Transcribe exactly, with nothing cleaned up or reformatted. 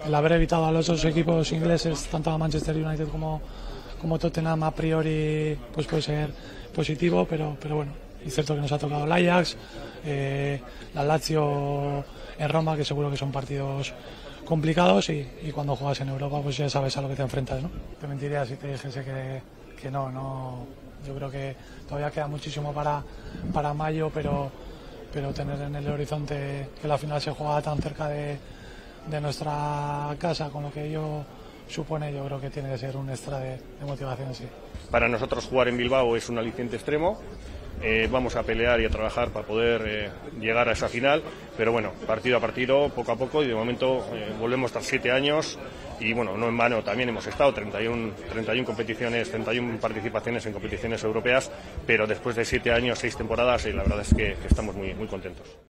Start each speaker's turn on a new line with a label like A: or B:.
A: el haber evitado a los dos equipos ingleses, tanto a Manchester United como, como Tottenham, a priori pues puede ser positivo, pero, pero bueno, es cierto que nos ha tocado el Ajax, eh, la Lazio en Roma, que seguro que son partidos complicados y, y cuando juegas en Europa pues ya sabes a lo que te enfrentas, ¿no? Te mentiría si te dijese que, que no, no, yo creo que todavía queda muchísimo para, para mayo, pero, pero tener en el horizonte que la final se juega tan cerca de, de nuestra casa, con lo que ello supone, yo creo que tiene que ser un extra de, de motivación, sí.
B: Para nosotros jugar en Bilbao es un aliciente extremo. Eh, vamos a pelear y a trabajar para poder eh, llegar a esa final, pero bueno, partido a partido, poco a poco, y de momento eh, volvemos tras siete años y bueno, no en vano también hemos estado treinta y una competiciones, treinta y una participaciones en competiciones europeas, pero después de siete años, seis temporadas, y la verdad es que, que estamos muy, muy contentos.